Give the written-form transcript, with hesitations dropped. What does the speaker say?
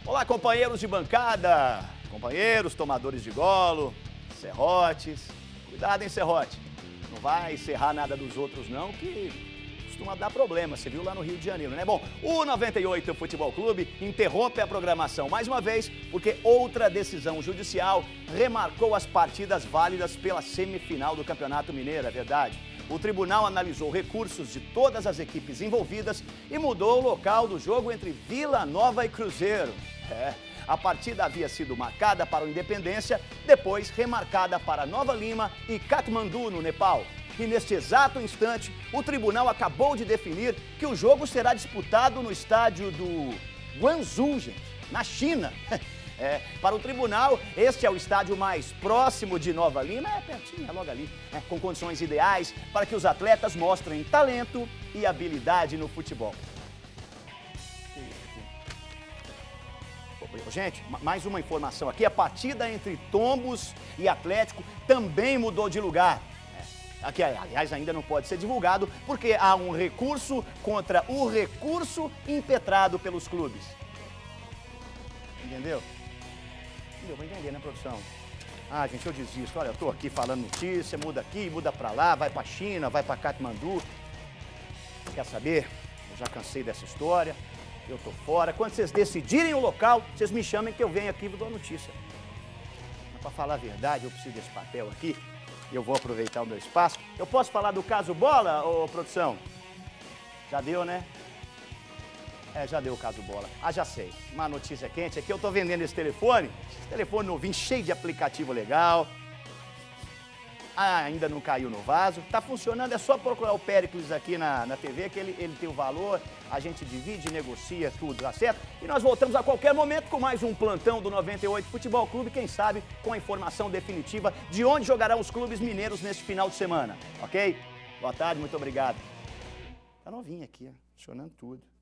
Olá, companheiros de bancada, companheiros tomadores de golo, serrotes. Cuidado, hein, serrote. Não vai serrar nada dos outros, não, que costuma dar problema. Você viu lá no Rio de Janeiro, né? Bom, o 98 Futebol Clube interrompe a programação mais uma vez, porque outra decisão judicial remarcou as partidas válidas pela semifinal do Campeonato Mineiro, é verdade. O tribunal analisou recursos de todas as equipes envolvidas e mudou o local do jogo entre Vila Nova e Cruzeiro. A partida havia sido marcada para o Independência, depois remarcada para Nova Lima e Katmandu, no Nepal. E neste exato instante, o tribunal acabou de definir que o jogo será disputado no estádio do Guangzhou, gente, na China. Para o tribunal, este é o estádio mais próximo de Nova Lima, é pertinho, é logo ali, com condições ideais para que os atletas mostrem talento e habilidade no futebol. Gente, mais uma informação aqui, a partida entre Tombos e Atlético também mudou de lugar. Aqui, aliás, ainda não pode ser divulgado, porque há um recurso contra o recurso impetrado pelos clubes. Entendeu? Deu pra entender, né, produção? Ah, gente, eu desisto. Olha, eu tô aqui falando notícia, muda aqui, muda pra lá, vai pra China, vai pra Katmandu. Quer saber? Eu já cansei dessa história, eu tô fora. Quando vocês decidirem o local, vocês me chamem que eu venho aqui e dou a notícia. Mas pra falar a verdade, eu preciso desse papel aqui, e eu vou aproveitar o meu espaço. Eu posso falar do caso Bola, ô produção? Já deu, né? Já deu o caso Bola. Ah, já sei. Uma notícia quente aqui. Eu tô vendendo esse telefone novinho, cheio de aplicativo legal. Ah, ainda não caiu no vaso. Tá funcionando, é só procurar o Péricles aqui na TV, que ele tem o valor, a gente divide, negocia, tudo, tá certo? E nós voltamos a qualquer momento com mais um plantão do 98 Futebol Clube, quem sabe com a informação definitiva de onde jogarão os clubes mineiros neste final de semana, ok? Boa tarde, muito obrigado. Tá novinho aqui, ó, funcionando tudo.